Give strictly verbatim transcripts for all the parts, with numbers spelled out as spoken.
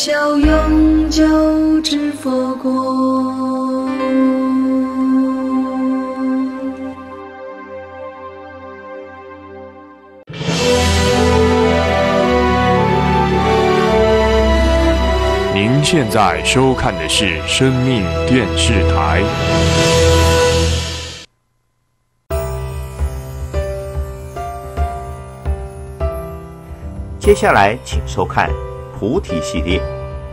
效永久之佛国。 您现在收看的是生命电视台。 接下来，请收看菩提系列。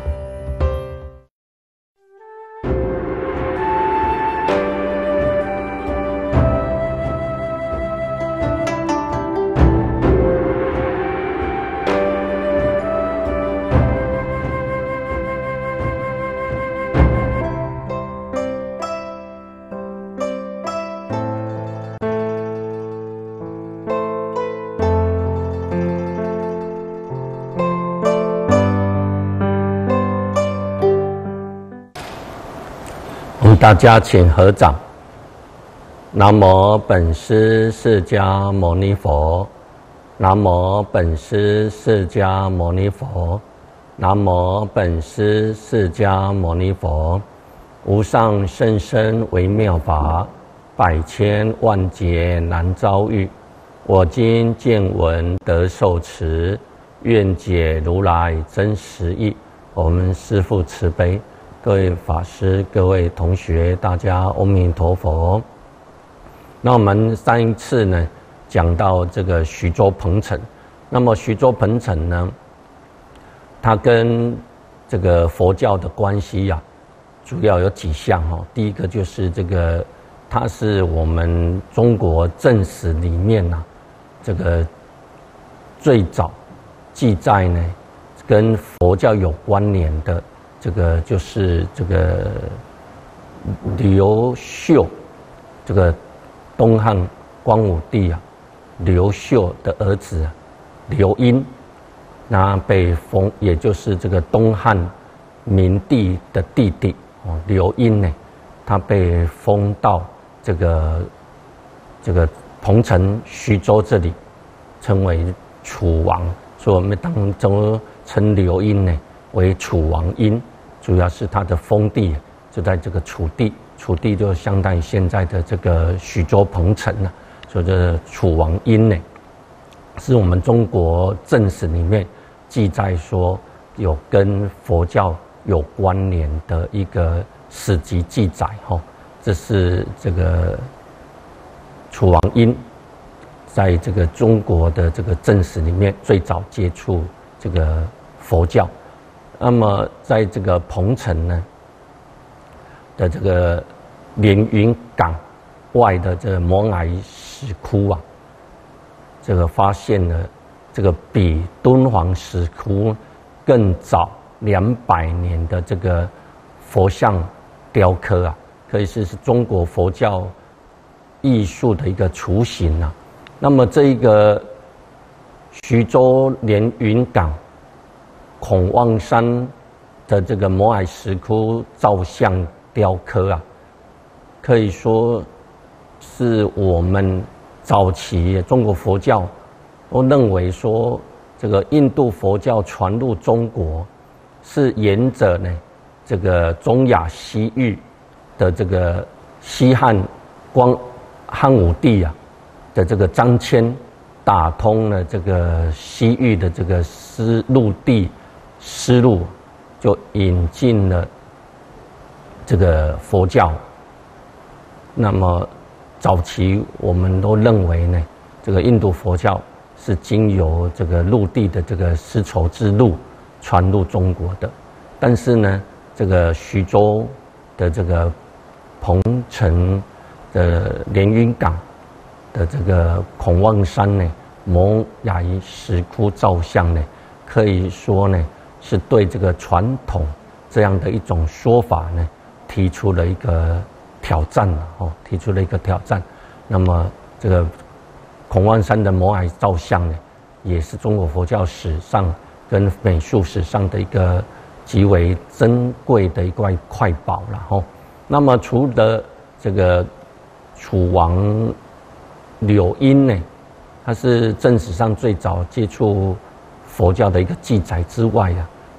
大家请合掌。南无本师释迦牟尼佛，南无本师释迦牟尼佛，南无本师释迦牟尼佛。无上甚深微妙法，百千万劫难遭遇。我今见闻得受持，愿解如来真实义。我们师父慈悲。各位法师、各位同学，大家阿弥陀佛。那我们上一次呢，讲到这个徐州彭城。那么徐州彭城呢，它跟这个佛教的关系呀、啊，主要有几项哦。第一个就是这个，它是我们中国正史里面呐、啊，这个最早记载呢，跟佛教有关联的。这个就是这个刘秀，这个东汉光武帝啊，刘秀的儿子、啊、刘英，那被封，也就是这个东汉明帝的弟弟哦，刘英呢，他被封到这个这个彭城徐州这里，称为楚王，所以我们当中称刘英呢为楚王英，主要是他的封地就在这个楚地，楚地就相当于现在的这个徐州彭城了、啊，所以这楚王英呢，是我们中国正史里面记载说有跟佛教有关联的一个史籍记载哈，这是这个楚王英在这个中国的这个正史里面最早接触这个佛教。那么，在这个彭城呢的这个连云港外的这个摩崖石窟啊，这个发现了这个比敦煌石窟更早两百年的这个佛像雕刻啊，可以说是中国佛教艺术的一个雏形啊。那么，这一个徐州连云港孔望山的这个摩崖石窟造像雕刻啊，可以说是我们早期中国佛教都认为说，这个印度佛教传入中国是沿着呢这个中亚西域的这个西汉光汉武帝啊的这个张骞打通了这个西域的这个丝陆地。丝路就引进了这个佛教。那么早期我们都认为呢，这个印度佛教是经由这个陆地的这个丝绸之路传入中国的。但是呢，这个徐州的这个彭城的连云港的这个孔望山呢，摩崖石窟造像呢，可以说呢。是对这个传统这样的一种说法呢，提出了一个挑战哦，提出了一个挑战。那么这个孔望山的摩崖造像呢，也是中国佛教史上跟美术史上的一个极为珍贵的一块块宝了哈。那么除了这个楚王柳英呢，他是正史上最早接触佛教的一个记载之外啊，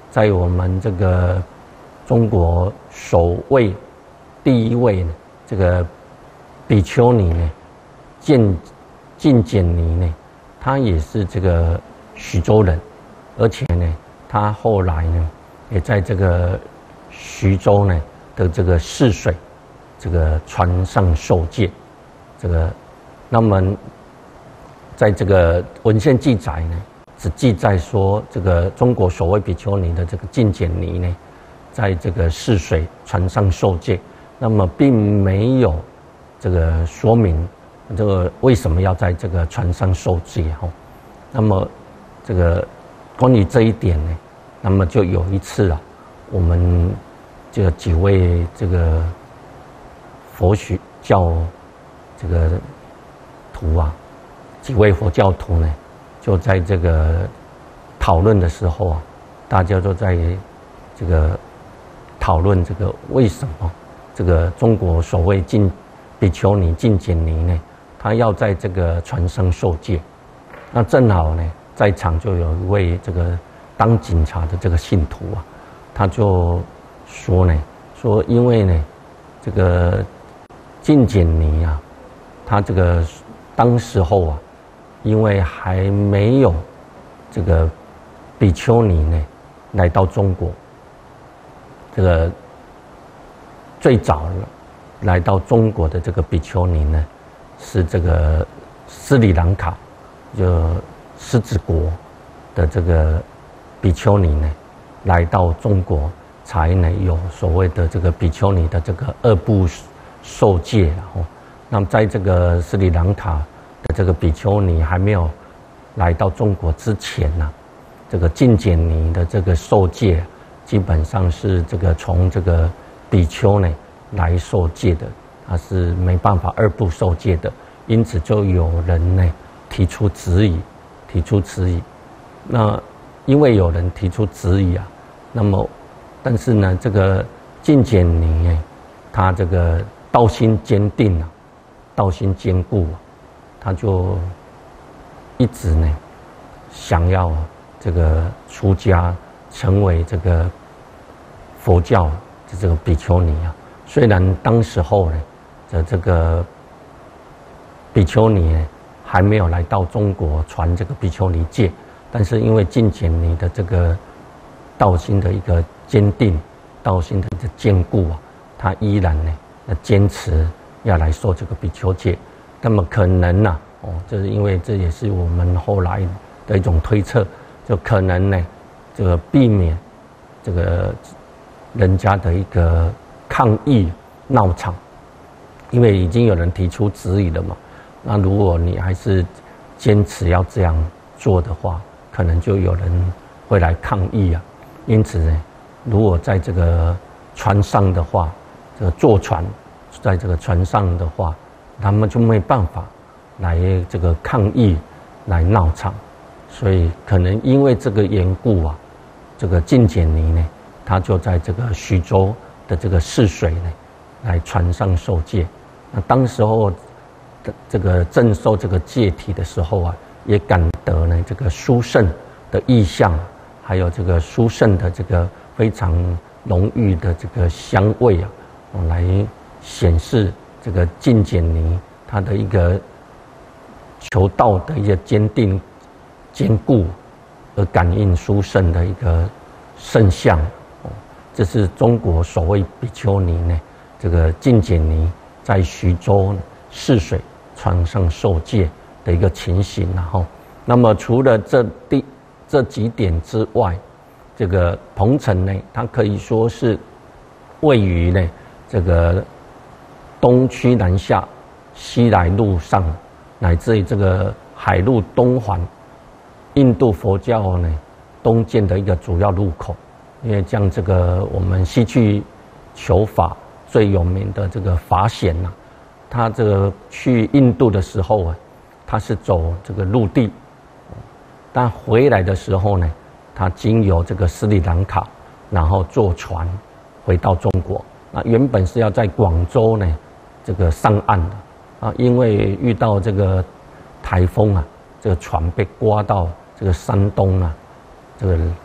在我们这个中国首位第一位呢，这个比丘尼呢，净净简尼呢，他也是这个徐州人，而且呢，他后来呢，也在这个徐州呢的这个泗水这个船上受戒，这个，那么在这个文献记载呢，只记载说这个中国首位比丘尼的这个净简尼呢，在这个泗水船上受戒，那么并没有这个说明这个为什么要在这个船上受戒哈。那么这个关于这一点呢，那么就有一次啊，我们这几位这个佛学教这个徒啊，几位佛教徒呢，就在这个讨论的时候啊，大家都在这个讨论这个为什么这个中国所谓净比丘尼净简尼呢，他要在这个船上受戒。那正好呢，在场就有一位这个当警察的这个信徒啊，他就说呢，说因为呢，这个净简尼啊，他这个当时候啊，因为还没有这个比丘尼呢来到中国，这个最早来到中国的这个比丘尼呢，是这个斯里兰卡就狮子国的这个比丘尼呢，来到中国才呢有所谓的这个比丘尼的这个二部受戒哦。那么在这个斯里兰卡的这个比丘尼还没有来到中国之前呢、啊，这个净简尼的这个受戒基本上是这个从这个比丘呢来受戒的，它是没办法二部受戒的，因此就有人呢提出质疑，提出质疑。那因为有人提出质疑啊，那么但是呢，这个净简尼呢，他这个道心坚定啊，道心坚固啊，他就一直呢想要这个出家，成为这个佛教的这个比丘尼啊。虽然当时候呢的这个比丘尼呢还没有来到中国传这个比丘尼戒，但是因为净简尼的这个道心的一个坚定，道心的这坚固啊，他依然呢坚持要来受这个比丘戒。那么可能呢、啊，哦，就是因为这也是我们后来的一种推测，就可能呢，这个避免这个人家的一个抗议闹场，因为已经有人提出质疑了嘛。那如果你还是坚持要这样做的话，可能就有人会来抗议啊。因此呢，如果在这个船上的话，这个坐船在这个船上的话，他们就没办法来这个抗议来闹场，所以可能因为这个缘故啊，这个净简尼呢，他就在这个徐州的这个泗水呢，来船上受戒。那当时候的这个正受这个戒体的时候啊，也感得呢这个殊胜的意象，还有这个殊胜的这个非常浓郁的这个香味啊，来显示这个净简尼他的一个求道的一个坚定、坚固，而感应殊胜的一个圣像。这是中国所谓比丘尼呢，这个净简尼在徐州泗水船上受戒的一个情形。然后，那么除了这第这几点之外，这个彭城呢，它可以说是位于呢这个东区南下、西来路上，乃至于这个海路东环，印度佛教呢东渐的一个主要入口。因为像这个我们西去求法最有名的这个法显呐、啊，他这个去印度的时候啊，他是走这个陆地，但回来的时候呢，他经由这个斯里兰卡，然后坐船回到中国。那原本是要在广州呢这个上岸的啊，因为遇到这个台风啊，这个船被刮到这个山东啊，这个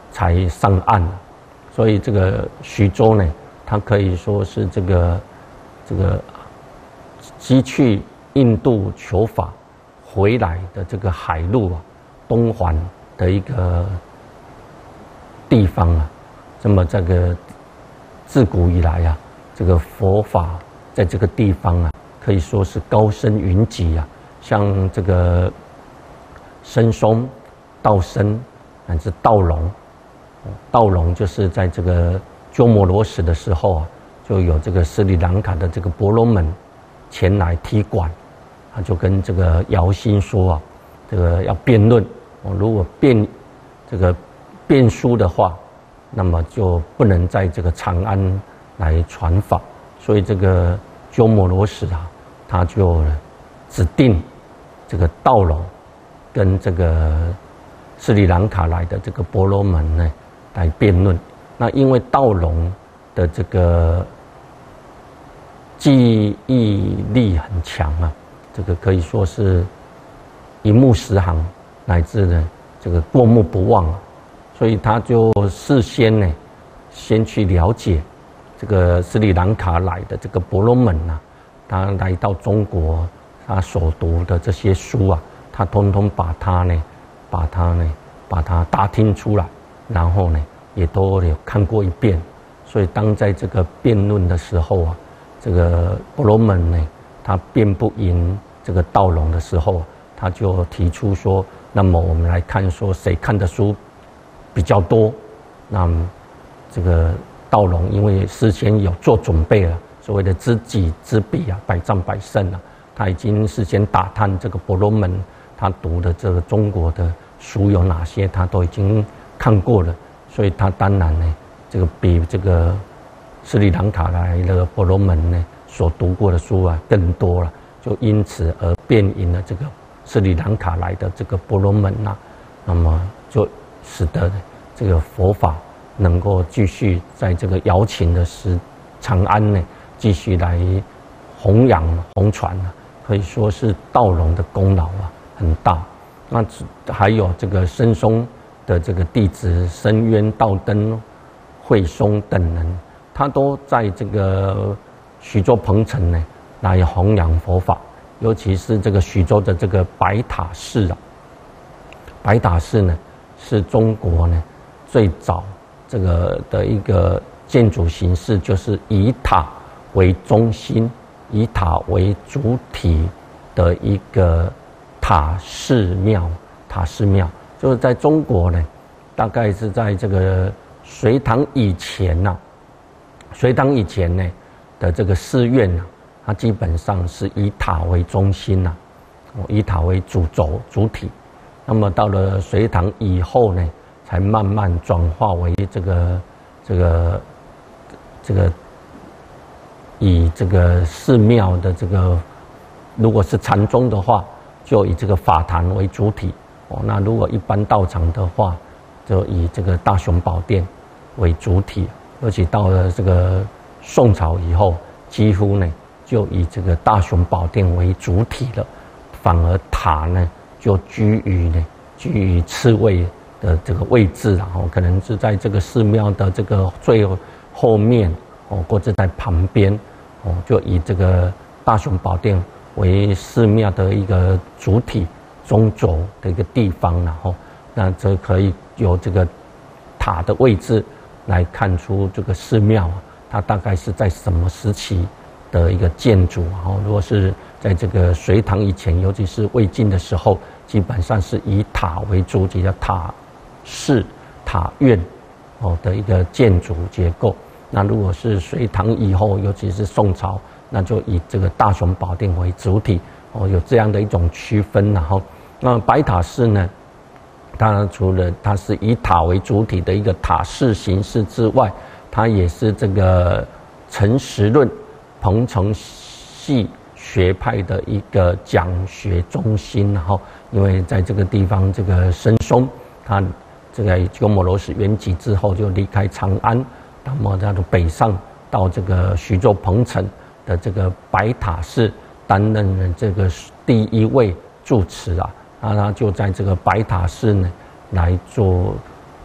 才上岸。所以这个徐州呢，它可以说是这个这个西去印度求法回来的这个海路啊，东环的一个地方啊。那么这个自古以来啊，这个佛法在这个地方啊，可以说是高僧云集啊。像这个僧松、道生乃至道隆，道隆就是在这个鸠摩罗什的时候啊，就有这个斯里兰卡的这个婆罗门前来踢馆，他就跟这个姚兴说啊，这个要辩论，如果辩这个辩输的话，那么就不能在这个长安来传法，所以这个鸠摩罗什啊，他就指定这个道隆跟这个斯里兰卡来的这个婆罗门呢来辩论。那因为道隆的这个记忆力很强啊，这个可以说是一目十行，乃至呢这个过目不忘啊，所以他就事先呢先去了解这个斯里兰卡来的这个婆罗门啊，他来到中国，他所读的这些书啊，他通通把他呢，把他呢，把他打听出来，然后呢，也都有看过一遍。所以当在这个辩论的时候啊，这个婆罗门呢，他辩不赢这个道隆的时候，他就提出说，那么我们来看说谁看的书比较多。那这个道隆因为事先有做准备了，所谓的知己知彼啊，百战百胜啊。他已经事先打探这个婆罗门他读的这个中国的书有哪些，他都已经看过了，所以他当然呢，这个比这个斯里兰卡来的婆罗门呢所读过的书啊更多了，就因此而辩赢了这个斯里兰卡来的这个婆罗门呐、啊，那么就使得这个佛法能够继续在这个瑶琴的时长安呢继续来弘扬弘传啊。可以说是道隆的功劳啊很大。那还有这个僧松的这个弟子僧渊、道登、慧松等人，他都在这个徐州彭城呢来弘扬佛法。尤其是这个徐州的这个白塔寺啊，白塔寺呢是中国呢最早这个的一个建筑形式，就是以塔为中心，以塔为主体的一个塔寺庙。塔寺庙就是在中国呢，大概是在这个隋唐以前呐、啊，隋唐以前呢的这个寺院啊，它基本上是以塔为中心呐、啊，以塔为主轴主体。那么到了隋唐以后呢，才慢慢转化为这个这个这个以这个寺庙的这个，如果是禅宗的话，就以这个法坛为主体哦。那如果一般道场的话，就以这个大雄宝殿为主体。而且到了这个宋朝以后，几乎呢就以这个大雄宝殿为主体了，反而塔呢就居于呢居于次位的这个位置，然后可能是在这个寺庙的这个最后面哦，或者在旁边哦，就以这个大雄宝殿为寺庙的一个主体中轴的一个地方，然后那这可以由这个塔的位置来看出这个寺庙啊，它大概是在什么时期的一个建筑。然后如果是在这个隋唐以前，尤其是魏晋的时候，基本上是以塔为主体的塔寺、塔院哦的一个建筑结构。那如果是隋唐以后，尤其是宋朝，那就以这个大雄宝殿为主体哦，有这样的一种区分。然后，那白塔寺呢，它除了它是以塔为主体的一个塔寺形式之外，它也是这个陈实论彭城系学派的一个讲学中心。然后，因为在这个地方，这个僧松他这个鸠摩罗什圆寂之后，就离开长安，那么他就北上到这个徐州彭城的这个白塔寺担任了这个第一位住持啊。那他就在这个白塔寺呢来做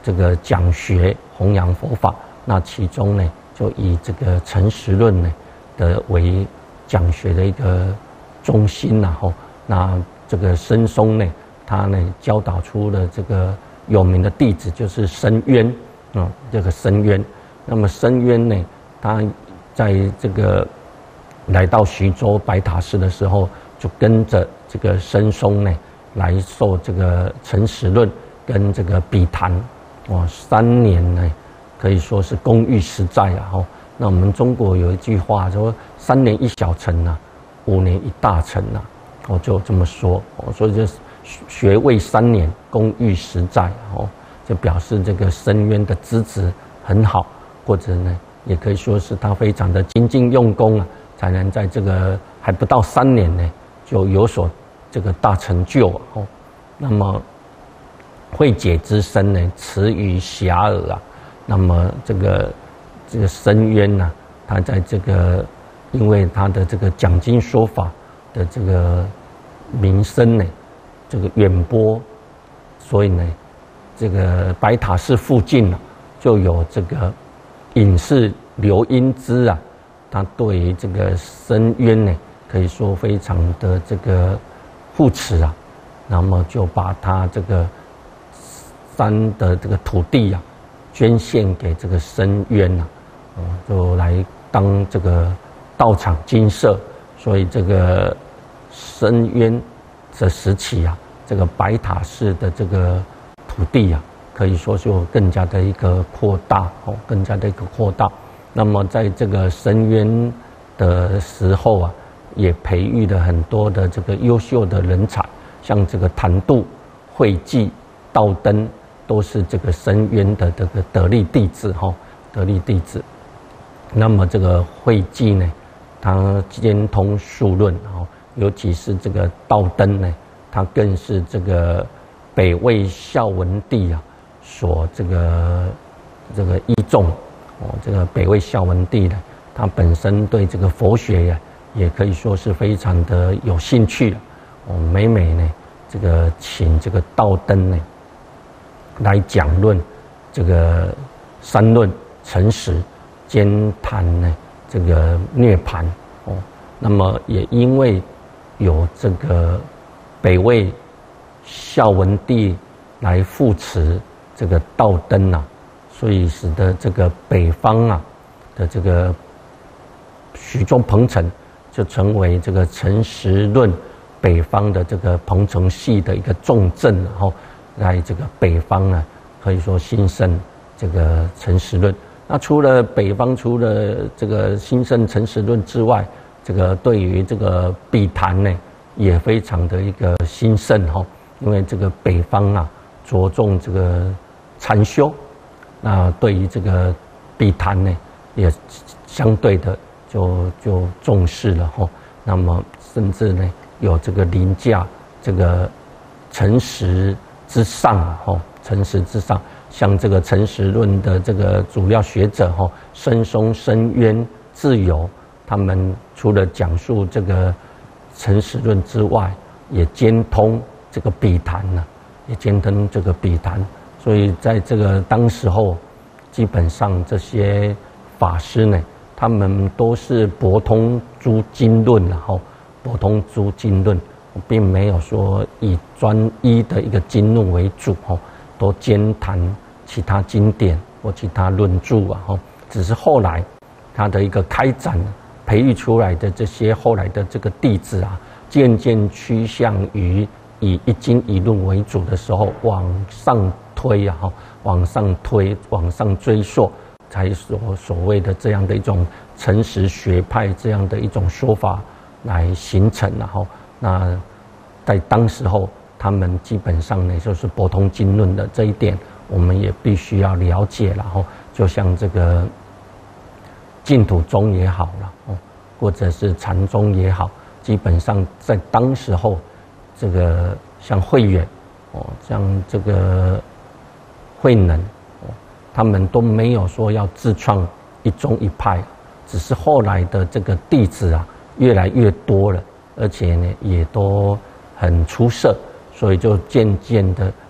这个讲学弘扬佛法。那其中呢，就以这个诚实论呢的为讲学的一个中心然后那这个僧松呢，他呢教导出了这个有名的弟子，就是僧渊啊、嗯，这个僧渊。那么僧渊呢，他在这个来到徐州白塔寺的时候，就跟着这个僧松呢来受这个诚实论跟这个笔谈，哇，三年呢可以说是工欲实在啊！哈，那我们中国有一句话说“三年一小成啊，五年一大成啊”，我就这么说，所以就学位三年，工欲实在哦，就表示这个僧渊的资质很好，或者呢，也可以说是他非常的精进用功啊，才能在这个还不到三年呢，就有所这个大成就哦。那么慧解之身呢，耻于遐迩啊。那么这个这个僧渊呢，他在这个因为他的这个讲经说法的这个名声呢，这个远播，所以呢，这个白塔寺附近呢，就有这个隐士刘英之啊，他对于这个僧渊呢，可以说非常的这个护持啊，那么就把他这个山的这个土地啊，捐献给这个僧渊啊，哦，就来当这个道场精舍，所以这个僧渊的时期啊，这个白塔寺的这个土地啊，可以说就更加的一个扩大哦，更加的一个扩大。那么在这个僧渊的时候啊，也培育了很多的这个优秀的人才，像这个谭度、慧济、道灯，都是这个僧渊的这个得力弟子哈，得力弟子。那么这个慧济呢，他兼通数论哈，尤其是这个道灯呢，他更是这个北魏孝文帝啊所这个这个倚重哦。这个北魏孝文帝呢，他本身对这个佛学呀，也可以说是非常的有兴趣了哦。每每呢，这个请这个道灯呢来讲论这个三论诚实，兼谈呢这个涅槃哦。那么也因为有这个北魏孝文帝来扶持这个道灯啊，所以使得这个北方啊的这个徐州彭城就成为这个诚实论北方的这个彭城系的一个重镇，然后在这个北方呢，可以说兴盛这个诚实论。那除了北方，除了这个兴盛诚实论之外，这个对于这个笔谈呢，也非常的一个兴盛哈。因为这个北方啊，着重这个禅修，那对于这个笔谈呢，也相对的就就重视了哈。那么甚至呢，有这个凌驾这个诚实之上哈，诚实之上，像这个诚实论的这个主要学者哈，僧松、僧渊、智由，他们除了讲述这个诚实论之外，也兼通这个笔谈呢，也兼通这个笔谈。所以在这个当时候，基本上这些法师呢，他们都是博通诸经论然后博通诸经论，并没有说以专一的一个经论为主哦，都兼谈其他经典或其他论著啊哈。只是后来他的一个开展，培育出来的这些后来的这个弟子啊，渐渐趋向于以一经一论为主的时候，往上推啊哈，往上推，往上追溯，才所所谓的这样的一种诚实学派这样的一种说法来形成，然后那在当时候，他们基本上呢就是博通经论的这一点，我们也必须要了解。然后就像这个净土宗也好了哦，或者是禅宗也好，基本上在当时候，这个像慧远哦，像这个慧能哦，他们都没有说要自创一宗一派，只是后来的这个弟子啊越来越多了，而且呢也都很出色，所以就渐渐的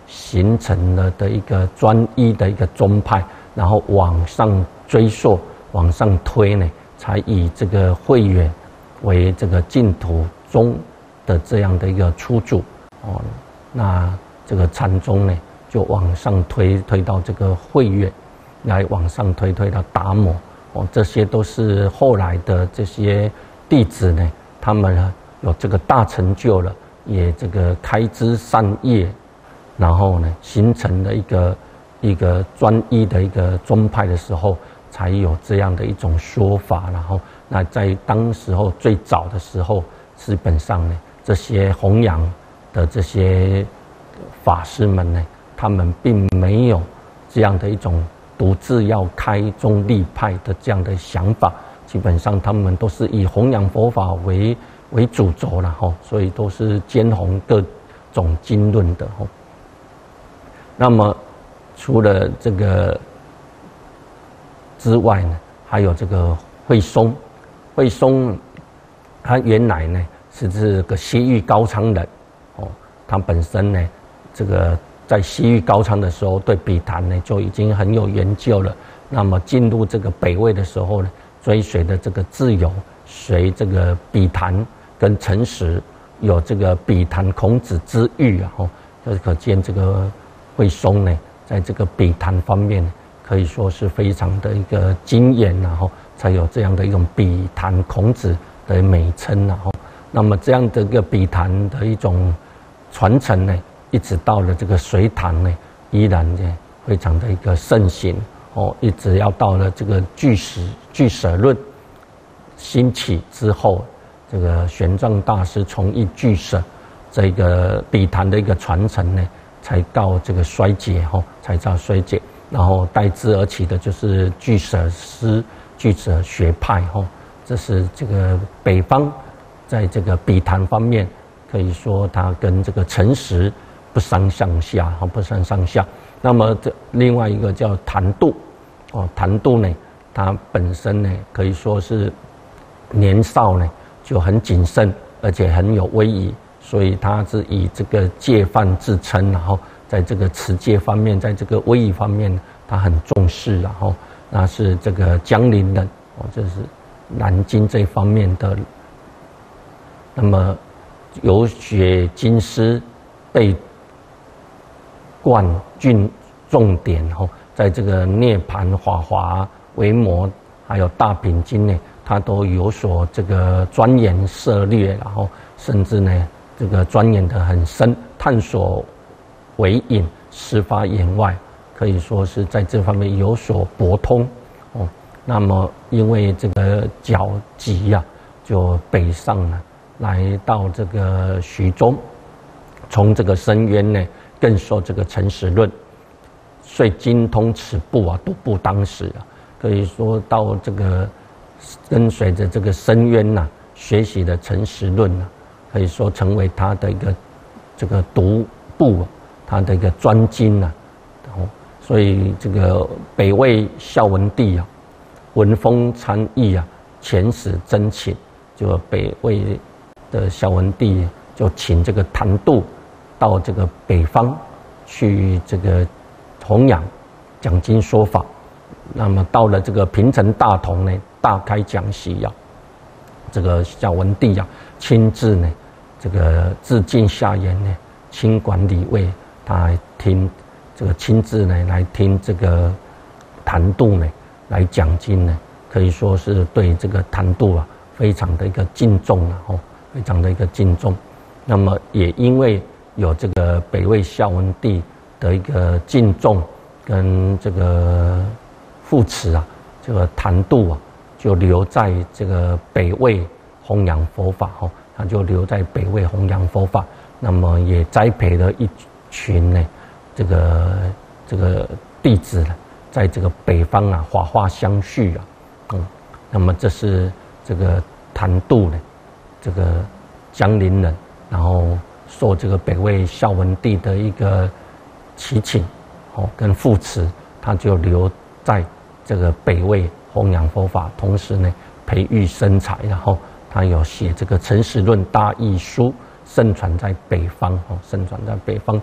形成了的一个专一的一个宗派，然后往上追溯、往上推呢，才以这个慧远为这个净土宗的这样的一个初祖哦。那这个禅宗呢，就往上推，推到这个慧远，来往上推，推到达摩哦，这些都是后来的这些弟子呢，他们有这个大成就了，也这个开枝散叶，然后呢，形成了一个一个专一的一个宗派的时候，才有这样的一种说法。然后，那在当时候最早的时候，基本上呢，这些弘扬的这些法师们呢，他们并没有这样的一种独自要开宗立派的这样的想法，基本上他们都是以弘扬佛法为为主轴了哈，所以都是兼弘各种经论的哈。那么除了这个之外呢，还有这个慧松，慧松他原来呢是这个西域高昌人哦，他本身呢这个在西域高昌的时候，对笔谈呢就已经很有研究了。那么进入这个北魏的时候呢，追随的这个自由，随这个笔谈跟陈实有这个笔谈孔子之誉啊，哦，就是可见这个慧松呢，在这个笔谈方面可以说是非常的一个精研，然后才有这样的一种笔谈孔子的美称，然后那么这样的一个笔谈的一种传承呢，一直到了这个隋唐呢，依然呢非常的一个盛行哦，一直要到了这个俱舍俱舍论兴起之后，这个玄奘大师从一俱舍这个笔谈的一个传承呢，才到这个衰竭哈，才到衰竭，然后代之而起的就是俱舍师、俱舍学派哈，这是这个北方在这个笔谈方面，可以说它跟这个陈实不相上下哈，不相上下。那么这另外一个叫谭度哦，谭度呢，他本身呢可以说是年少呢就很谨慎，而且很有威仪，所以他是以这个戒犯自称，然后在这个持戒方面，在这个威仪方面，他很重视，然后那是这个江陵人哦，这是南京这方面的。那么有学经师，被冠郡重点哦，在这个涅盘法华、维摩还有大品经呢，他都有所这个钻研涉猎，然后甚至呢这个钻研得很深，探索为隐，实发言外，可以说是在这方面有所博通哦。那么因为这个角急呀，就北上了，来到这个徐州，从这个深渊呢，更受这个陈实论，遂精通此部啊，独步当时啊，可以说到这个跟随着这个深渊呐、啊，学习的陈实论啊，可以说成为他的一个这个独步、啊，他的一个专精啊。哦，所以这个北魏孝文帝啊，闻风参议啊，遣使征请，就北魏的孝文帝就请这个谭度到这个北方去这个弘扬讲经说法。那么到了这个平城大同呢，大开讲习呀、啊，这个孝文帝啊，亲自呢，这个自尽下言呢，亲管理位，他还听这个亲自呢来听这个谭度呢来讲经呢，可以说是对这个谭度啊非常的一个敬重啊，哦，非常的一个敬重。那么也因为有这个北魏孝文帝的一个敬重跟这个扶持啊，这个谭度啊就留在这个北魏弘扬佛法哦，他就留在北魏弘扬佛法。那么也栽培了一群呢，这个这个弟子，在这个北方啊，法化相续啊，嗯，那么这是这个谭度呢，这个江陵人，然后受这个北魏孝文帝的一个祈请，哦，跟扶持，他就留在这个北魏弘扬佛法，同时呢，培育生财，然后他有写这个《陈实论大义书》，盛传在北方，哦，盛传在北方。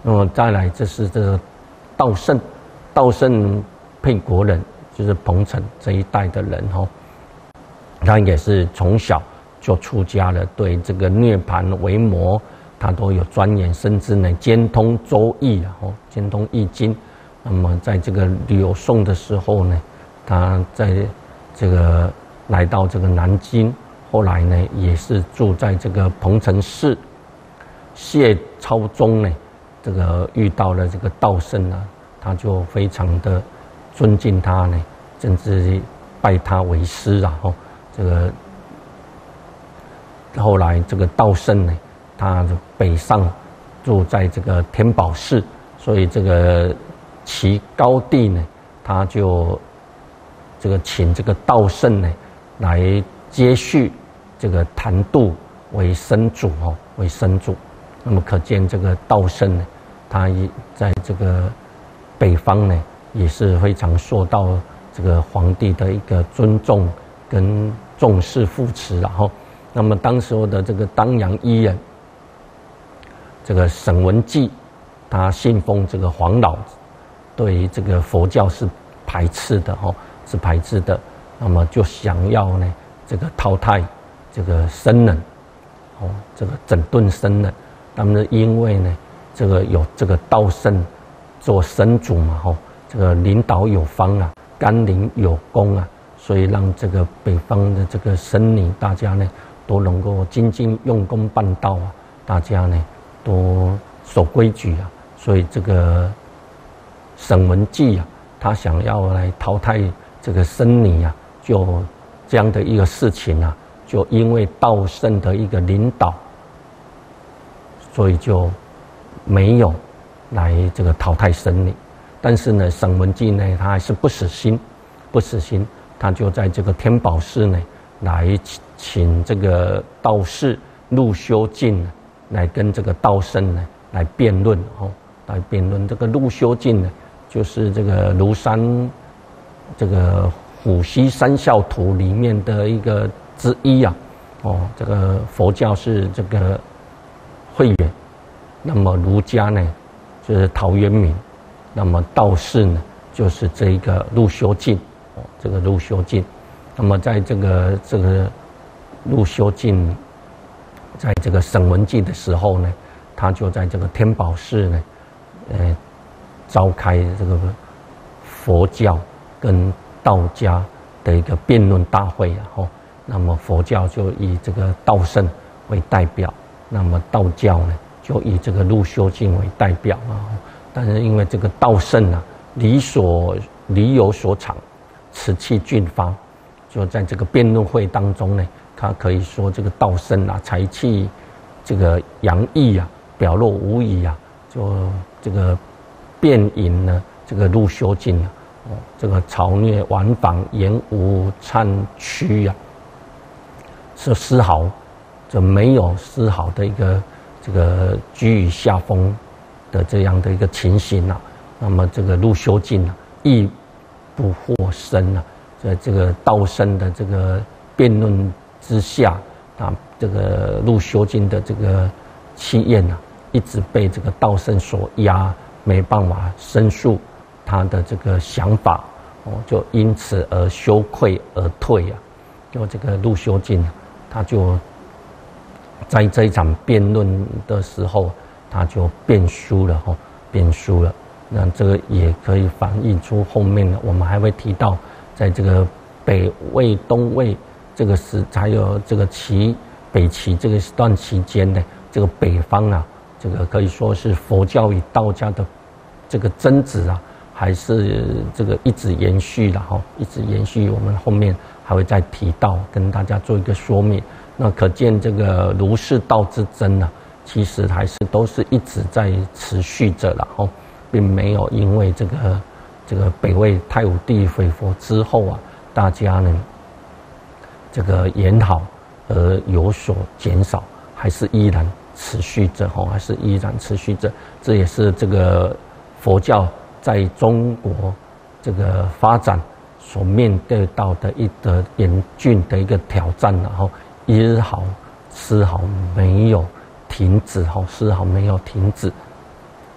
那么再来，这是这个道圣，道圣沛国人，就是彭城这一带的人哈。他也是从小就出家了，对这个涅槃维摩，他都有钻研，甚至呢兼通周易啊，哦，兼通易经。那么在这个柳宋的时候呢，他在这个来到这个南京，后来呢也是住在这个彭城市。谢超宗呢，这个遇到了这个道圣啊，他就非常的尊敬他呢，甚至拜他为师啊，哦。这个后来这个道圣呢，他北上住在这个天宝寺，所以这个齐高帝呢，他就这个请这个道圣呢来接续这个坛度为僧主哦，为僧主。那么可见这个道圣呢，他在这个北方呢也是非常受到这个皇帝的一个尊重跟重视扶持，然后，那么当时候的这个当阳医人，这个沈文季，他信奉这个黄老，对于这个佛教是排斥的哦，是排斥的。那么就想要呢，这个淘汰这个僧人，哦，这个整顿僧人。那么因为呢，这个有这个道圣做僧主嘛，哦，这个领导有方啊，甘霖有功啊。所以让这个北方的这个僧尼大家呢都能够精进用功办道啊，大家呢都守规矩啊。所以这个沈文季啊，他想要来淘汰这个僧尼啊，就这样的一个事情啊，就因为道圣的一个领导，所以就没有来这个淘汰僧尼。但是呢，沈文季呢，他还是不死心，不死心。他就在这个天宝寺呢，来请这个道士陆修静来跟这个道圣呢来辩论哦，来辩论。这个陆修静呢，就是这个庐山这个虎溪三校图里面的一个之一啊。哦，这个佛教是这个慧远，那么儒家呢就是陶渊明，那么道士呢就是这一个陆修静。哦，这个陆修静，那么在这个这个陆修静，在这个沈文季的时候呢，他就在这个天宝寺呢，呃，召开这个佛教跟道家的一个辩论大会啊，吼，那么佛教就以这个道圣为代表，那么道教呢就以这个陆修静为代表啊，但是因为这个道圣啊，理所理有所长。瓷器俊发，就在这个辩论会当中呢，他可以说这个道圣啊，才气这个洋溢啊，表露无遗啊，就这个辩赢呢，这个陆修静啊，哦，这个曹虐顽仿言无参屈啊，是丝毫就没有丝毫的一个这个居于下风的这样的一个情形啊。那么这个陆修静啊，亦不获胜啊，在这个道圣的这个辩论之下，啊，这个陆修静的这个气焰啊，一直被这个道圣所压，没办法申诉他的这个想法，哦，就因此而羞愧而退啊。就这个陆修静，他就在这一场辩论的时候，他就辩输了，哦，辩输了。那这个也可以反映出后面呢，我们还会提到，在这个北魏、东魏这个时，还有这个齐、北齐这个段期间呢，这个北方啊，这个可以说是佛教与道家的这个争执啊，还是这个一直延续的哈，一直延续。我们后面还会再提到，跟大家做一个说明。那可见这个儒释道之争啊，其实还是都是一直在持续着了哈。并没有因为这个这个北魏太武帝毁佛之后啊，大家呢这个研好而有所减少，还是依然持续着哦，还是依然持续着。这也是这个佛教在中国这个发展所面对到的一个严峻的一个挑战，然后一毫丝毫没有停止，哈，丝毫没有停止。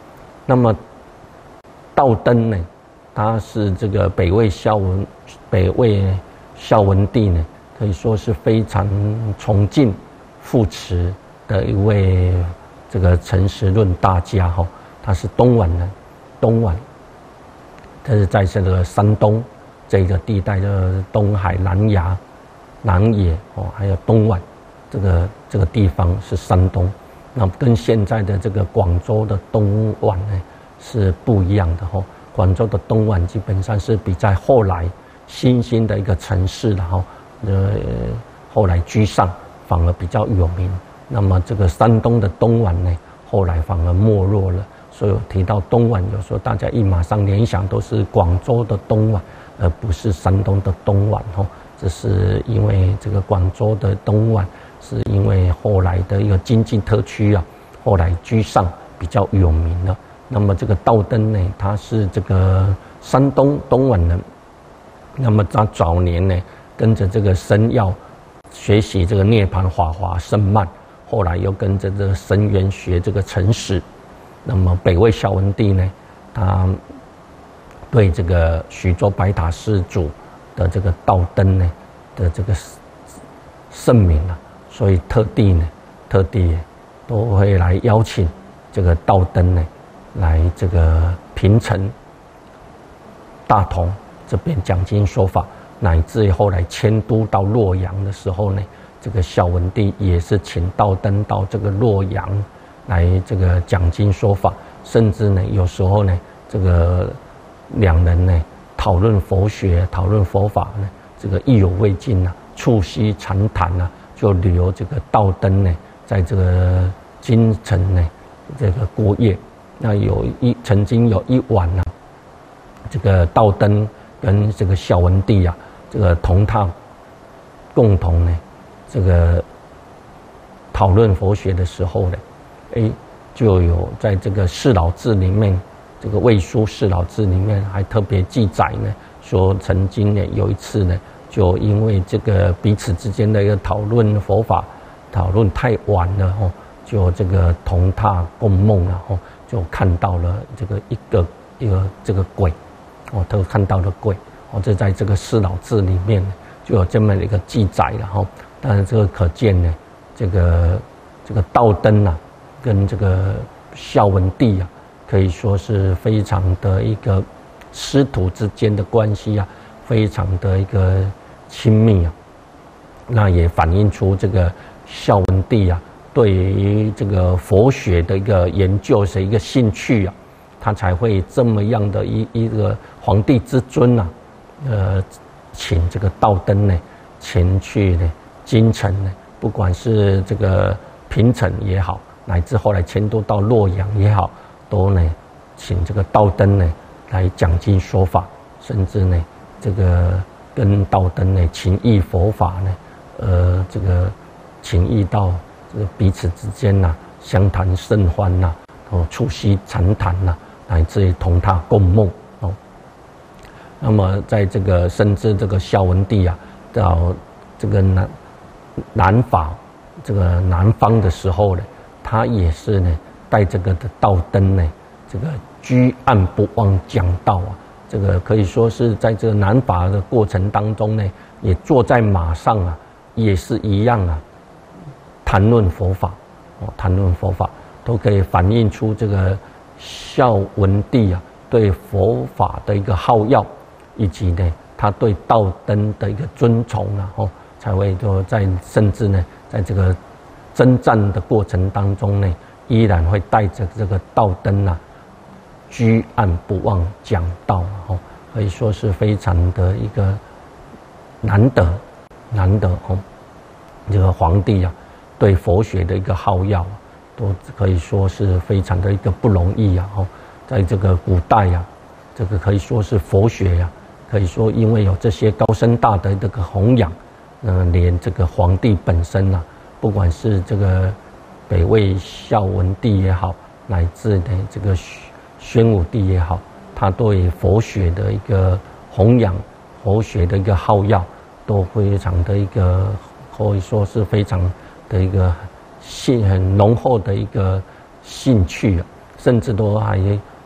那么道灯呢，他是这个北魏孝文北魏孝文帝呢，可以说是非常崇敬扶持的一位这个陈实论大家哈。他是东莞人，东莞，他是在这个山东这个地带的东海、南崖、南野哦，还有东莞这个这个地方是山东。那跟现在的这个广州的东莞呢是不一样的哈。广州的东莞基本上是比在后来新兴的一个城市了哈，呃，后来居上，反而比较有名。那么这个山东的东莞呢，后来反而没落了。所以我提到东莞，有时候大家一马上联想都是广州的东莞，而不是山东的东莞哈。这是因为这个广州的东莞，是因为后来的一个经济特区啊，后来居上比较有名了。那么这个道灯呢，他是这个山东东莞人。那么他早年呢，跟着这个僧要学习这个涅槃法华圣曼，后来又跟着这个僧缘学这个陈实。那么北魏孝文帝呢，他对这个徐州白塔寺主的这个道灯呢的这个盛名啊，所以特地呢，特地都会来邀请这个道灯呢来这个平城、大同这边讲经说法，乃至于后来迁都到洛阳的时候呢，这个孝文帝也是请道灯到这个洛阳来这个讲经说法，甚至呢，有时候呢，这个两人呢讨论佛学、讨论佛法呢，这个意犹未尽啊，促膝长谈啊，就留这个道灯呢，在这个京城呢这个过夜。那有一曾经有一晚呢、啊，这个道灯跟这个孝文帝啊，这个同榻共同呢，这个讨论佛学的时候呢。哎，就有在这个《释老志》里面，这个《魏书·释老志》里面还特别记载呢，说曾经呢有一次呢，就因为这个彼此之间的一个讨论佛法，讨论太晚了哦，就这个同榻共梦了哦，就看到了这个一个一个这个鬼，哦，都看到了鬼哦，这在这个《释老志》里面就有这么一个记载了哈。但是这个可见呢，这个这个道灯啊。跟这个孝文帝啊，可以说是非常的一个师徒之间的关系啊，非常的一个亲密啊。那也反映出这个孝文帝啊，对于这个佛学的一个研究是一个兴趣啊，他才会这么样的一一个皇帝之尊啊，呃，请这个道灯呢前去呢京城呢，不管是这个平城也好。乃至后来迁都到洛阳也好，都呢请这个道灯呢来讲经说法，甚至呢这个跟道灯呢情谊佛法呢，呃这个情谊到这个彼此之间呐、啊、相谈甚欢呐、啊，哦促膝长谈呐，乃至于同榻共梦哦。那么在这个甚至这个孝文帝啊到这个南南法这个南方的时候呢。他也是呢，带这个的道灯呢，这个居岸不忘讲道啊，这个可以说是在这个南法的过程当中呢，也坐在马上啊，也是一样啊，谈论佛法哦，谈论佛法都可以反映出这个孝文帝啊对佛法的一个好耀，以及呢他对道灯的一个尊崇啊，哦，才会就在甚至呢，在这个。征战的过程当中呢，依然会带着这个道灯啊，居岸不忘讲道哦，可以说是非常的一个难得，难得哦。这个皇帝啊，对佛学的一个好耀，都可以说是非常的一个不容易啊哦。在这个古代啊，这个可以说是佛学呀、啊，可以说因为有这些高僧大德的这个弘扬，呃，连这个皇帝本身啊。不管是这个北魏孝文帝也好，乃至呢这个宣武帝也好，他对佛学的一个弘扬、佛学的一个好耀，都非常的一个可以说是非常的一个兴很浓厚的一个兴趣啊，甚至都还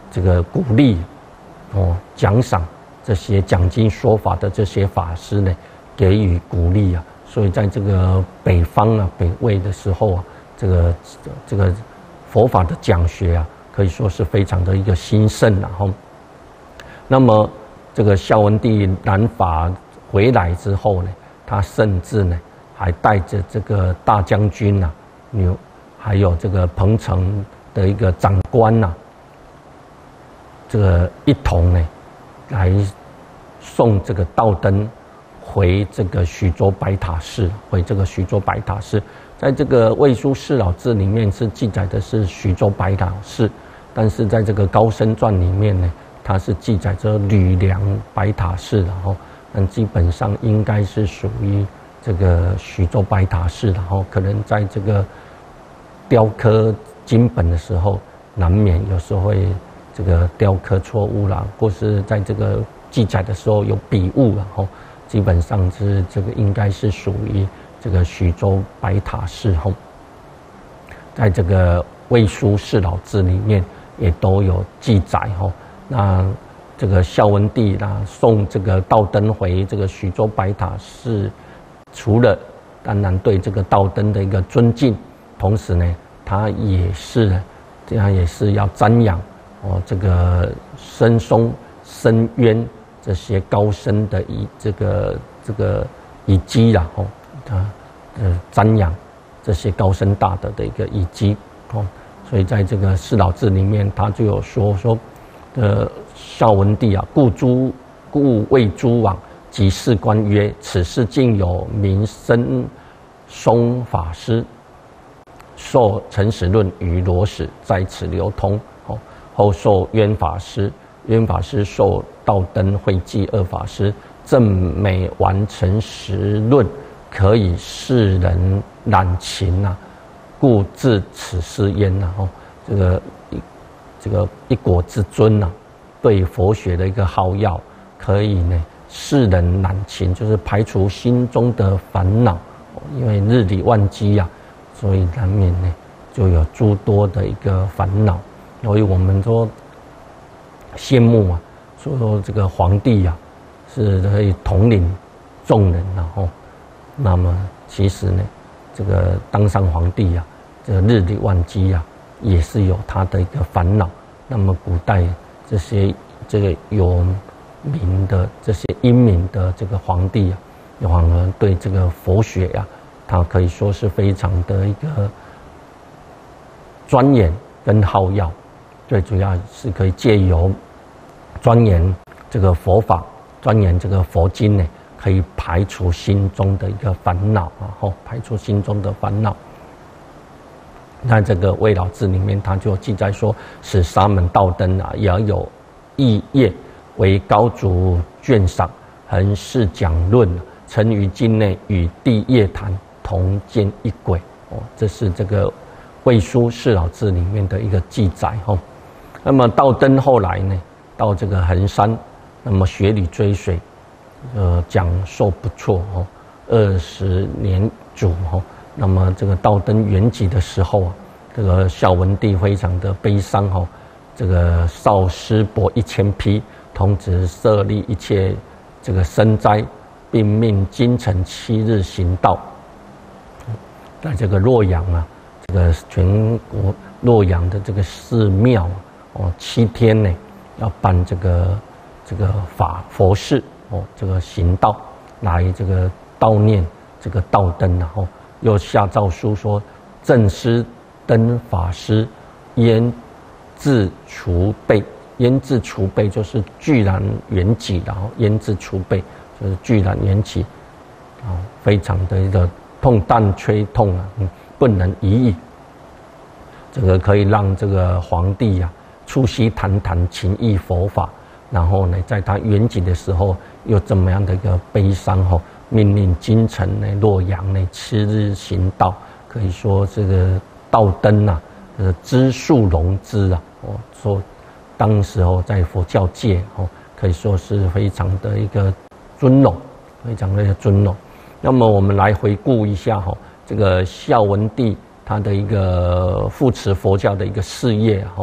这个鼓励哦奖赏这些讲经说法的这些法师呢，给予鼓励啊。所以在这个北方啊北魏的时候啊，这个这个佛法的讲学啊，可以说是非常的一个兴盛然后，那么这个孝文帝南伐回来之后呢，他甚至呢还带着这个大将军呐、啊，还有这个彭城的一个长官呐、啊，这个一同呢来送这个道灯回这个徐州白塔寺，回这个徐州白塔寺。在这个《魏书释老志》里面是记载的是徐州白塔寺，但是在这个《高僧传》里面呢，它是记载着吕梁白塔寺，然后，但基本上应该是属于这个徐州白塔寺，然后可能在这个雕刻经本的时候，难免有时候会这个雕刻错误啦，或是在这个记载的时候有笔误，然后基本上是这个应该是属于这个徐州白塔寺后，在这个《魏书释老志》里面也都有记载吼。那这个孝文帝啦送这个道灯回这个徐州白塔寺，除了当然对这个道灯的一个尊敬，同时呢，他也是这样也是要瞻仰哦这个深松、深渊这些高僧的遗这个这个遗迹啦吼，他呃瞻仰这些高僧大德的一个遗迹哦。所以在这个《释老志》里面，他就有说说，呃，孝文帝啊，故诸故谓诸王及士官曰：“此事竟有名深松法师，受陈实论于罗史，在此流通。哦，后受渊法师，渊法师受道灯会稽二法师，正美完陈实论，可以世人览情啊。”故至此事焉呐，哦，这个这个一国之尊呐，对佛学的一个好药，可以呢世人览情，就是排除心中的烦恼，因为日理万机呀、啊，所以难免呢就有诸多的一个烦恼，所以我们说羡慕啊，说这个皇帝呀、啊、是可以统领众人然后，那么其实呢。这个当上皇帝呀、啊，这个日理万机呀、啊，也是有他的一个烦恼。那么古代这些这个有名的这些英明的这个皇帝啊，反而对这个佛学呀、啊，他可以说是非常的一个钻研跟好药。最主要是可以借由钻研这个佛法，钻研这个佛经呢。可以排除心中的一个烦恼，然后排除心中的烦恼。那这个《魏老志》里面，他就记载说，使沙门道灯啊，也有异业为高祖眷赏，恒释讲论，曾于境内与地业坛同见一轨。哦，这是这个《魏书释老志》里面的一个记载哦。那么道灯后来呢，到这个衡山，那么学理追随。呃，讲授不错哦，二十年主哦。那么这个道灯圆寂的时候啊，这个孝文帝非常的悲伤哦。这个少师帛一千匹，同时设立一切这个僧斋，并命京城七日行道。在这个洛阳啊，这个全国洛阳的这个寺庙哦，七天呢要办这个这个法佛事。哦，这个行道来这个悼念这个道灯，然后又下诏书说，正师灯法师焉自除备，焉自除备就是居然圆寂，然后焉自除备就是居然圆寂，啊，非常的一个痛但吹痛啊，嗯，不能已矣。这个可以让这个皇帝呀、啊、促膝谈谈情义佛法。然后呢，在他圆寂的时候，又这么样的一个悲伤吼，命令京城呢、洛阳呢七日行道，可以说这个道灯啊，呃，知树龙之啊，哦，说当时候在佛教界哦，可以说是非常的一个尊荣，非常的一个尊荣。那么我们来回顾一下哈，这个孝文帝他的一个护持佛教的一个事业哈。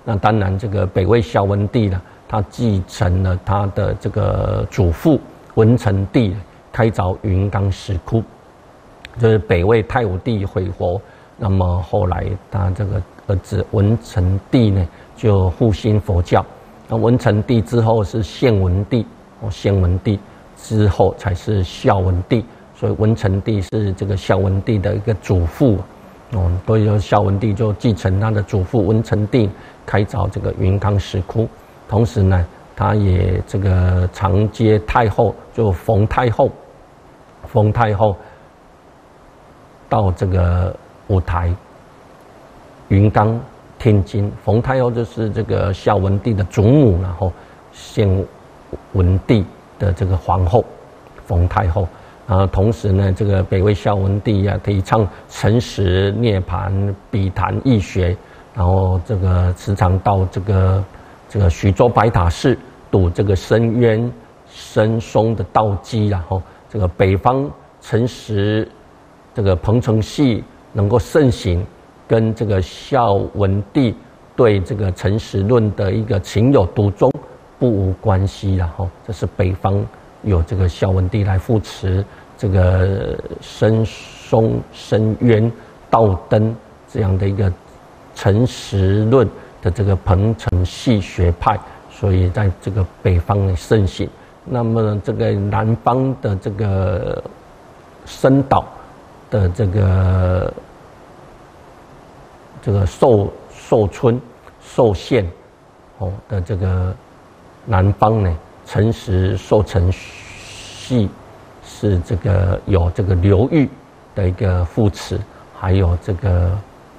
那当然，这个北魏孝文帝呢，他继承了他的这个祖父文成帝开凿云冈石窟，就是北魏太武帝毁佛，那么后来他这个儿子文成帝呢就复兴佛教。那文成帝之后是献文帝，哦，献文帝之后才是孝文帝，所以文成帝是这个孝文帝的一个祖父，哦，所以说孝文帝就继承他的祖父文成帝开凿这个云冈石窟，同时呢，他也这个常接太后，就冯太后，冯太后到这个五台、云冈、天津。冯太后就是这个孝文帝的祖母，然后献文帝的这个皇后，冯太后。然后同时呢，这个北魏孝文帝啊，提倡诚实、涅槃、笔谈易学，然后这个时常到这个这个徐州白塔寺睹这个深渊深松的道基，然后这个北方诚实这个彭城系能够盛行，跟这个孝文帝对这个诚实论的一个情有独钟不无关系，然后这是北方有这个孝文帝来扶持这个深松深渊道灯这样的一个诚实论的这个彭城系学派，所以在这个北方盛行。那么这个南方的这个深岛的这个这个寿寿村寿县哦的这个南方呢，诚实寿城系是这个有这个刘裕的一个扶持，还有这个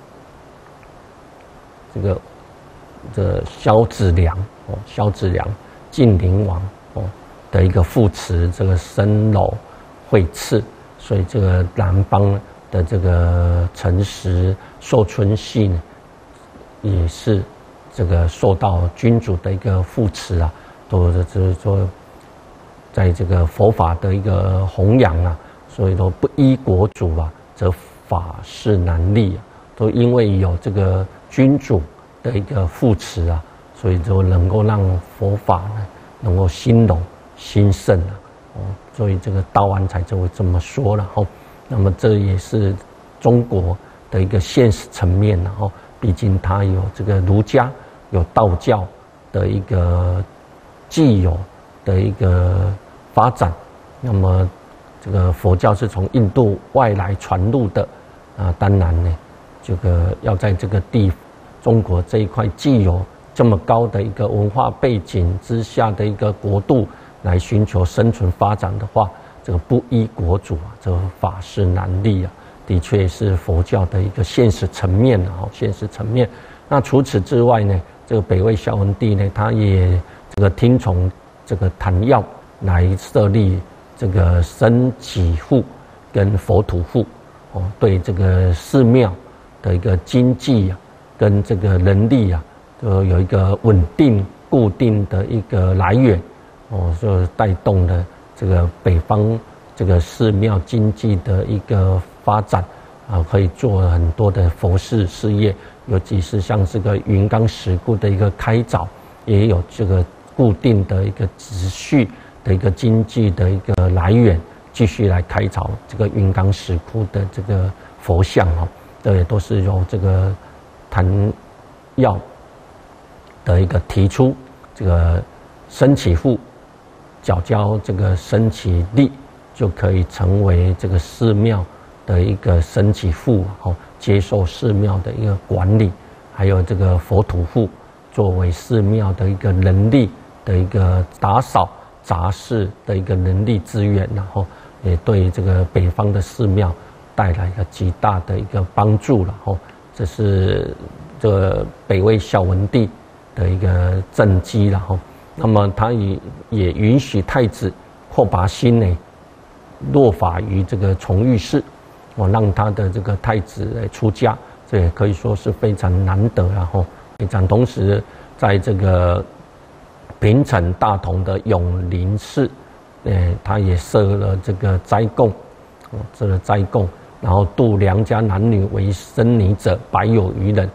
这个这萧子良哦，萧子良晋陵王哦的一个扶持，这个深楼会次，所以这个南方的这个诚实寿村系呢，也是这个受到君主的一个扶持啊，都就是说，在这个佛法的一个弘扬啊，所以说不依国主啊，则法事难立啊，都因为有这个君主的一个扶持啊，所以就能够让佛法呢能够兴隆兴盛啊，哦，所以这个道安才就会这么说了哈。那么这也是中国的一个现实层面，然后毕竟它有这个儒家有道教的一个既有的一个发展，那么这个佛教是从印度外来传入的啊，当然呢，这个要在这个地中国这一块既有这么高的一个文化背景之下的一个国度来寻求生存发展的话，这个不依国主啊，这个法事难立啊，的确是佛教的一个现实层面啊，现实层面。那除此之外呢，这个北魏孝文帝呢，他也这个听从这个谭耀来设立这个僧祇户跟佛土户哦，对这个寺庙的一个经济啊，跟这个人力啊，都有一个稳定固定的一个来源哦，就带动了这个北方这个寺庙经济的一个发展啊，可以做很多的佛事事业，尤其是像这个云冈石窟的一个开凿，也有这个固定的一个持续的一个经济的一个来源，继续来开凿这个云冈石窟的这个佛像哦，这也都是由这个谭耀的一个提出，这个僧祇户缴交这个僧祇利，就可以成为这个寺庙的一个僧祇户哦，接受寺庙的一个管理，还有这个佛土户作为寺庙的一个人力的一个打扫杂事的一个人力资源，然后也对这个北方的寺庙带来一个极大的一个帮助了哦。这是这个北魏孝文帝的一个政绩了哈。那么他也也允许太子霍拔新呢落法于这个崇玉寺，哦，让他的这个太子来出家，这也可以说是非常难得然后非常。同时在这个平城大同的永林寺，呃，他也设了这个斋供，哦，设了斋供，然后度良家男女为僧尼者百有余人，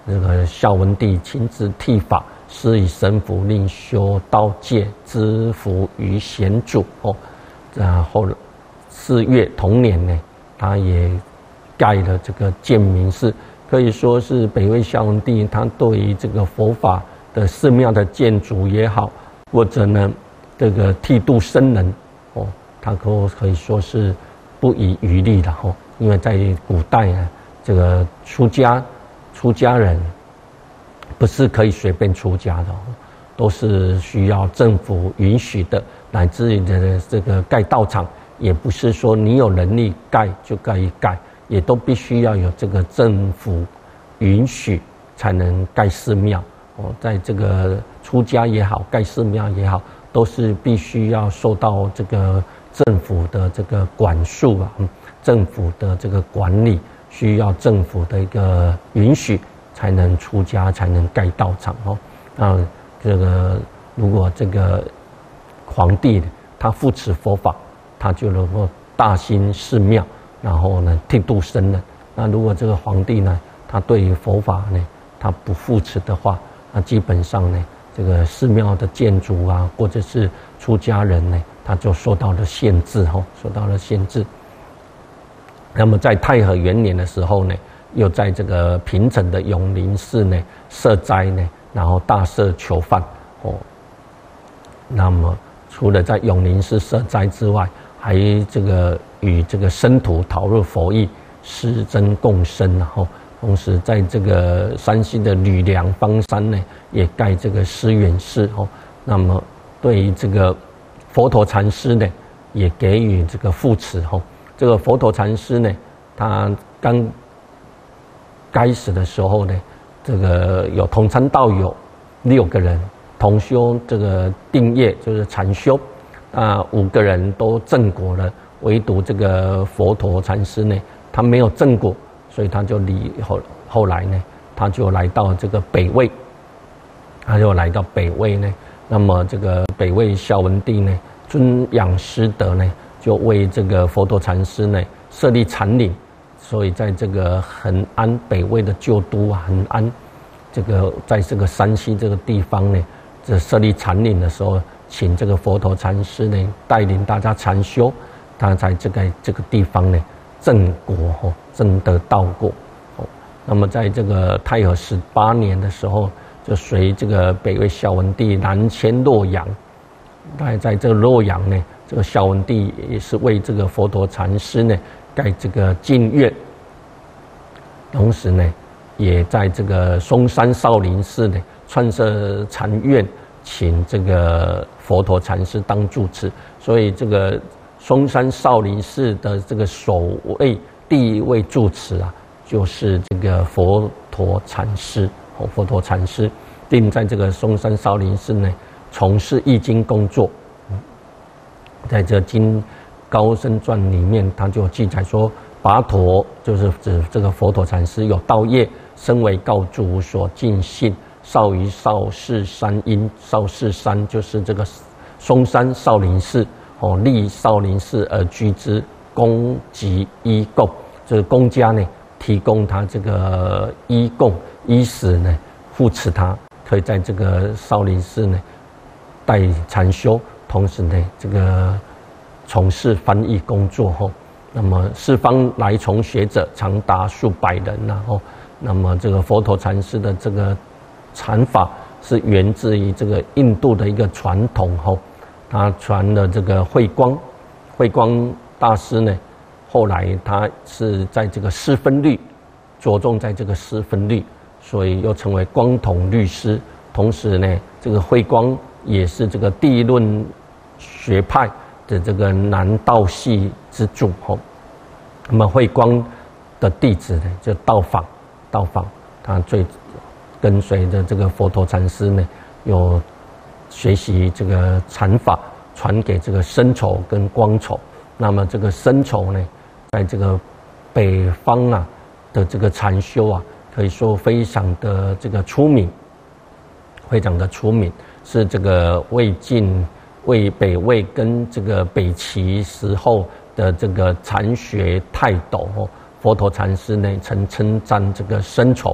这个孝文帝亲自剃发，施以神符，令修道戒，知福于贤主哦。然后四月同年呢，他也盖了这个建明寺，可以说是北魏孝文帝他对于这个佛法的寺庙的建筑也好，或者呢这个剃度僧人哦，他可可以说是不遗余力的哦。因为在古代呢，这个出家出家人不是可以随便出家的，都是需要政府允许的，乃至于的这个盖道场，也不是说你有能力盖就可以盖，也都必须要有这个政府允许才能盖寺庙。哦，在这个出家也好，盖寺庙也好，都是必须要受到这个政府的这个管束啊，政府的这个管理，需要政府的一个允许才能出家，才能盖道场哦。那这个如果这个皇帝他扶持佛法，他就能够大兴寺庙，然后呢剃度僧人。那如果这个皇帝呢，他对于佛法呢，他不扶持的话，那基本上呢，这个寺庙的建筑啊，或者是出家人呢，他就受到了限制哦，受到了限制。那么在太和元年的时候呢，又在这个平城的永宁寺呢设斋呢，然后大赦囚犯哦。那么除了在永宁寺设斋之外，还这个与这个僧徒讨论佛义，师僧共生，然后同时在这个山西的吕梁方山呢，也盖这个师远寺哦。那么对于这个佛陀禅师呢，也给予这个扶持哦。这个佛陀禅师呢，他刚开始的时候呢，这个有同参道友六个人同修这个定业，就是禅修，啊，五个人都正果了，唯独这个佛陀禅师呢，他没有正果，所以他就离后后来呢，他就来到这个北魏，他就来到北魏呢，那么这个北魏孝文帝呢，尊仰师德呢，就为这个佛陀禅师呢设立禅岭，所以在这个恒安北魏的旧都啊，恒安这个在这个山西这个地方呢，这设立禅岭的时候，请这个佛陀禅师呢带领大家禅修，他在这个这个地方呢正果哦，正得道果哦。那么在这个太和十八年的时候，就随这个北魏孝文帝南迁洛阳，在在这个洛阳呢。这个孝文帝也是为这个佛陀禅师呢盖这个净院，同时呢，也在这个嵩山少林寺呢创设禅院，请这个佛陀禅师当住持。所以这个嵩山少林寺的这个首位第一位住持啊，就是这个佛陀禅师哦，佛陀禅师并在这个嵩山少林寺呢从事易经工作。在这《金高僧传》里面，他就记载说，跋陀就是指这个佛陀禅师有道业，身为告诸无所尽信，少于少室山阴，少室山就是这个嵩山少林寺哦，立少林寺而居之，供给衣供，这个公家呢提供他这个衣供衣食呢，扶持他，可以在这个少林寺呢带禅修。同时呢，这个从事翻译工作后，那么四方来从学者长达数百人，然后，那么这个佛陀禅师的这个禅法是源自于这个印度的一个传统后，他传了这个慧光，慧光大师呢，后来他是在这个四分律，着重在这个四分律，所以又成为光统律师。同时呢，这个慧光也是这个地论学派的这个南道系之主吼。那么慧光的弟子呢，就道仿，道仿他最跟随着这个佛陀禅师呢，有学习这个禅法，传给这个僧稠跟光稠。那么这个僧稠呢，在这个北方啊的这个禅修啊，可以说非常的这个出名，非常的出名。是这个魏晋、魏北魏跟这个北齐时候的这个禅学泰斗哦，佛陀禅师呢曾称赞这个僧稠，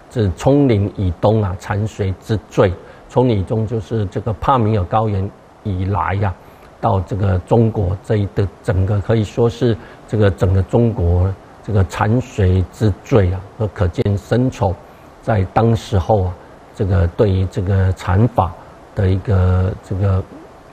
自葱岭以东啊，残水之最。葱岭以东就是这个帕米尔高原以来呀、啊，到这个中国这一的整个可以说是这个整个中国这个残水之最啊，可见辛丑在当时候啊，这个对于这个禅法的一个这个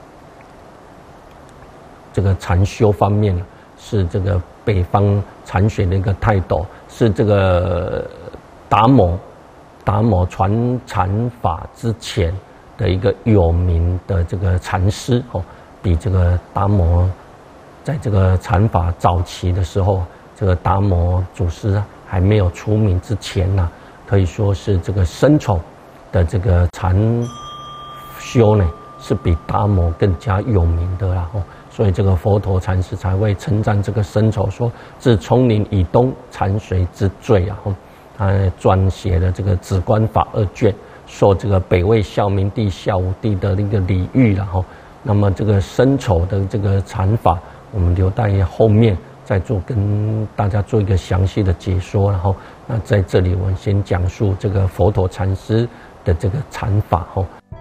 这个禅修方面，是这个北方禅学的一个泰斗，是这个达摩达摩传禅法之前的一个有名的这个禅师哦，比这个达摩在这个禅法早期的时候，这个达摩祖师还没有出名之前呢、啊，可以说是这个辛丑的这个禅修呢，是比达摩更加有名的啦哦。所以这个佛陀禅师才会称赞这个辛丑说：“自葱岭以东，残水之最啊！”他撰写了这个《止观法》二卷，受这个北魏孝明帝、孝武帝的那个礼遇然后，那么这个辛丑的这个禅法，我们留待后面再做跟大家做一个详细的解说。然后，那在这里我们先讲述这个佛陀禅师的这个禅法哦。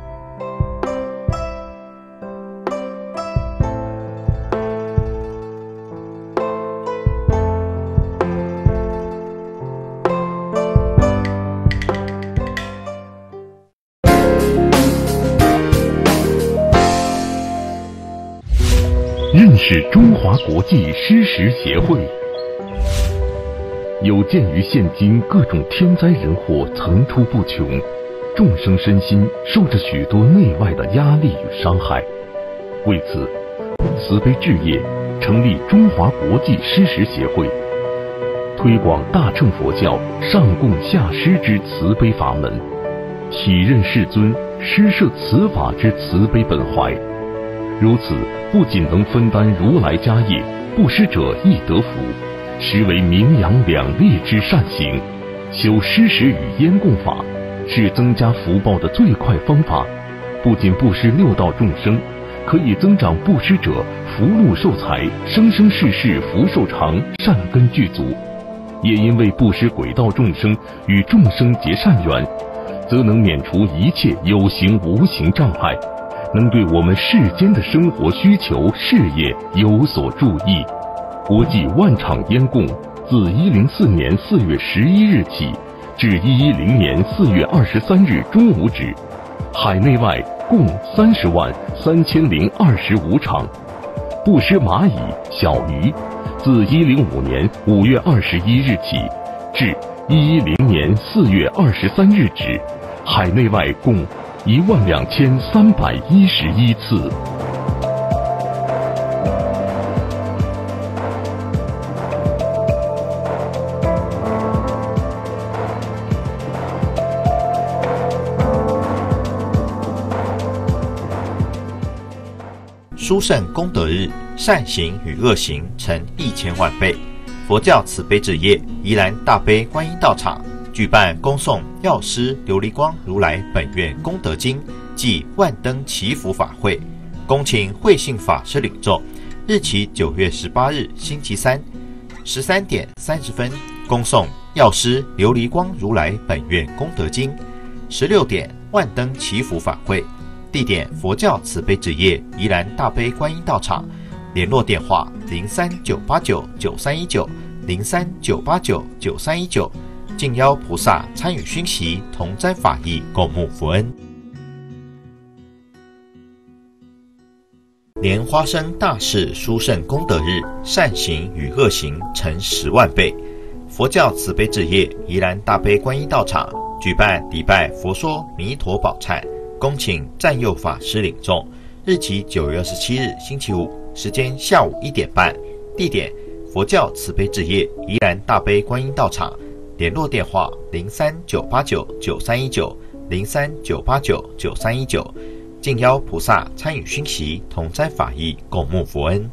认识中华国际施食协会。有鉴于现今各种天灾人祸层出不穷，众生身心受着许多内外的压力与伤害，为此，慈悲置业成立中华国际施食协会，推广大乘佛教上供下施之慈悲法门，体认世尊施设此法之慈悲本怀。如此，不仅能分担如来家业，布施者亦得福，实为名扬两利之善行。修施食与烟供法，是增加福报的最快方法。不仅布施六道众生，可以增长布施者福禄寿财，生生世世福寿长，善根具足。也因为布施鬼道众生与众生结善缘，则能免除一切有形无形障碍，能对我们世间的生活需求、事业有所注意。国际万场烟供自一零四年四月十一日起至一一零年四月二十三日中午止，海内外共三十万三千零二十五场。布施蚂蚁、小鱼，自一零五年五月二十一日起至一一零年四月二十三日止，海内外共一万两千三百一十一次。 殊胜功德日，善行与恶行成一千万倍。佛教慈悲置业宜兰大悲观音道场举办恭诵药师琉璃光如来本愿功德经暨万灯祈福法会，恭请慧信法师领众。日期九月十八日星期三，十三点三十分恭诵药师琉璃光如来本愿功德经，十六点万灯祈福法会。地点佛教慈悲置业宜兰大悲观音道场，联络电话零三九八九九三一九零三九八九九三一九，敬邀菩萨参与熏习，同沾法益，共沐福恩。莲花生大士殊胜功德日，善行与恶行成十万倍。佛教慈悲置业宜兰大悲观音道场举办礼拜佛说弥陀宝忏，恭请占佑法师领众。日期九月二十七日星期五，时间下午一点半。地点佛教慈悲置业宜兰大悲观音道场，联络电话零三九八九九三一九零三九八九九三一九，敬邀菩萨参与熏习，同沾法益，共沐福恩。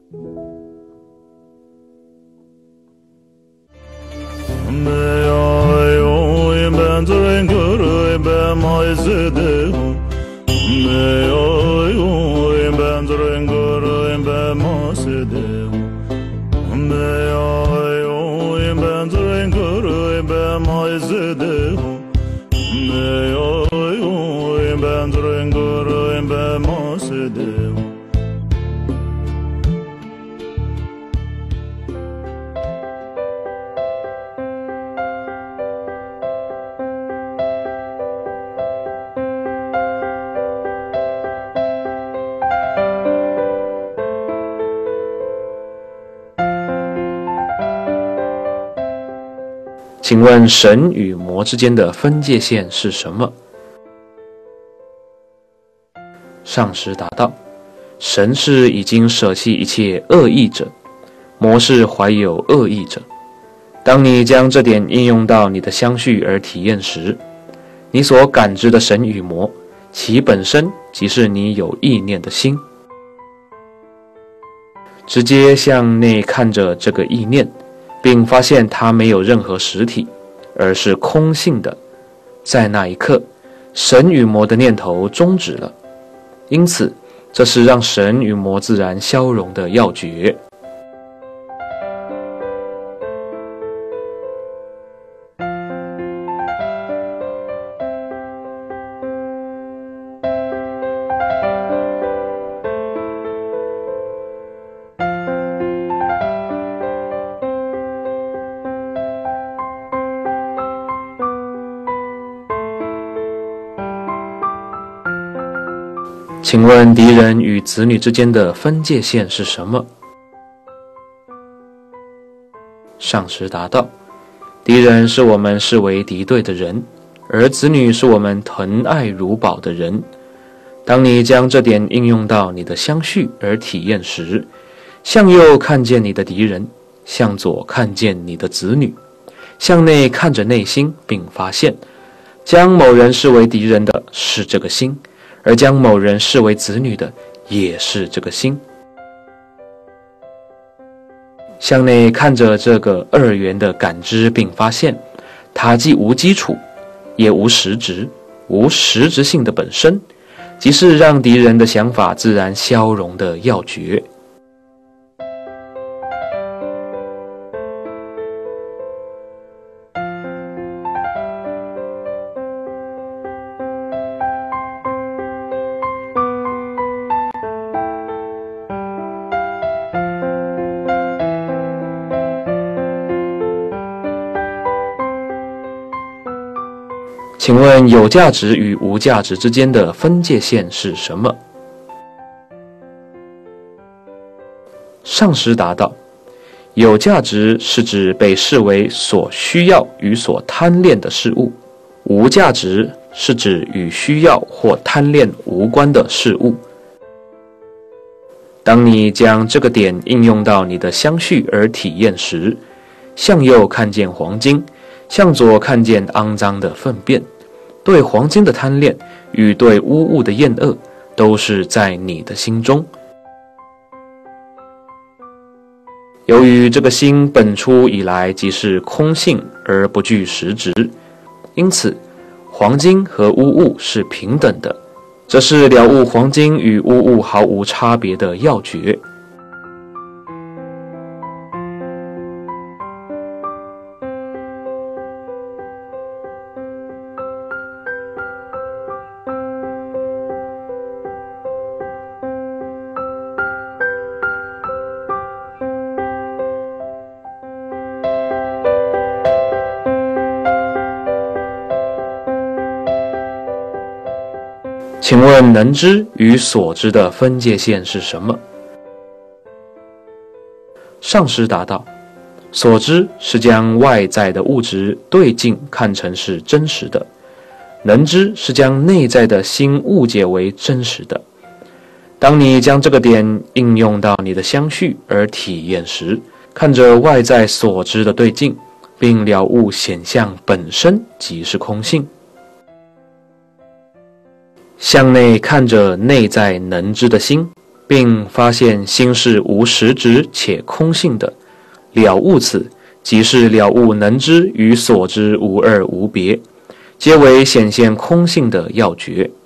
请问神与魔之间的分界线是什么？上师答道：神是已经舍弃一切恶意者，魔是怀有恶意者。当你将这点应用到你的相续而体验时，你所感知的神与魔，其本身即是你有意念的心。直接向内看着这个意念，并发现它没有任何实体，而是空性的。在那一刻，神与魔的念头终止了。因此，这是让神与魔自然消融的要诀。请问敌人与子女之间的分界线是什么？上师答道：敌人是我们视为敌对的人，而子女是我们疼爱如宝的人。当你将这点应用到你的相续而体验时，向右看见你的敌人，向左看见你的子女，向内看着内心，并发现将某人视为敌人的是这个心，而将某人视为子女的也是这个心。向内看着这个二元的感知，并发现它既无基础，也无实质，无实质性的本身，即是让敌人的想法自然消融的要诀。请问有价值与无价值之间的分界线是什么？上师答道：有价值是指被视为所需要与所贪恋的事物，无价值是指与需要或贪恋无关的事物。当你将这个点应用到你的相续而体验时，向右看见黄金，向左看见肮脏的粪便，对黄金的贪恋与对污物的厌恶都是在你的心中。由于这个心本初以来即是空性而不具实质，因此黄金和污物是平等的，这是了悟黄金与污物毫无差别的要诀。请问能知与所知的分界线是什么？上师答道：所知是将外在的物质对境看成是真实的，能知是将内在的心误解为真实的。当你将这个点应用到你的相续而体验时，看着外在所知的对境，并了悟显象本身即是空性。向内看着内在能知的心，并发现心是无实质且空性的，了悟此即是了悟能知与所知无二无别，皆为显现空性的要诀。